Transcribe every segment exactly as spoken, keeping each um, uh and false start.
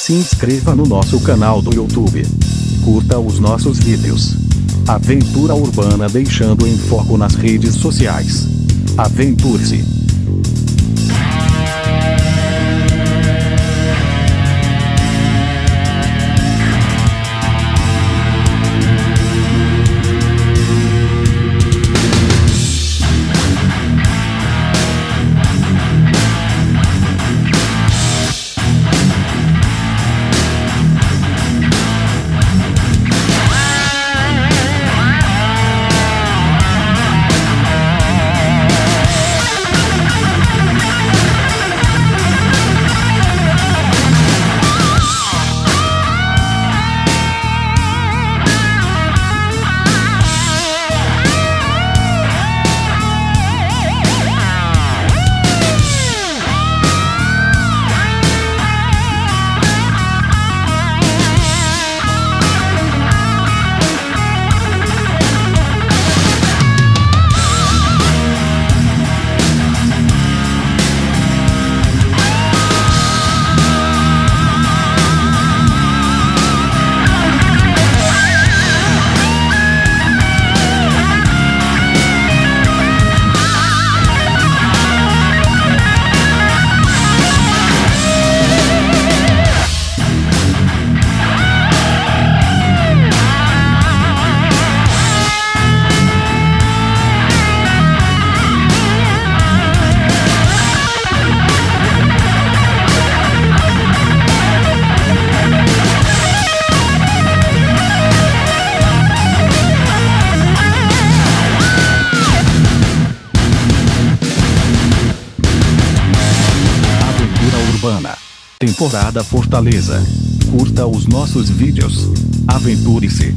Se inscreva no nosso canal do YouTube. Curta os nossos vídeos. Aventura Urbana deixando em foco nas redes sociais. Aventure-se! Urbana. Temporada Fortaleza. Curta os nossos vídeos. Aventure-se!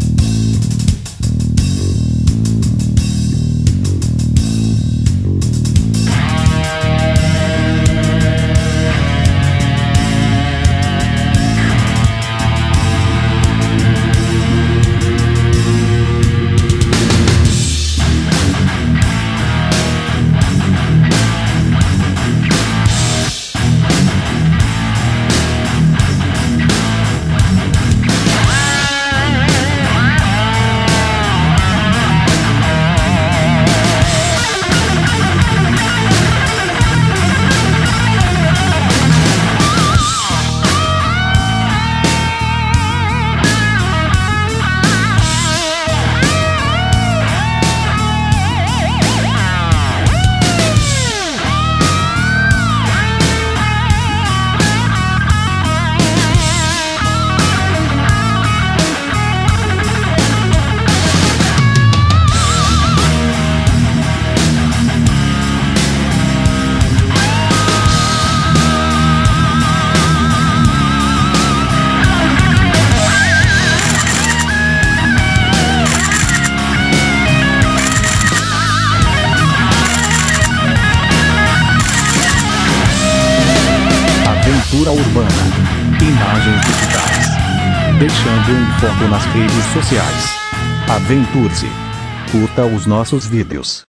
Aventura Urbana. Imagens digitais. Deixando em foco nas redes sociais. Aventure-se! Curta os nossos vídeos.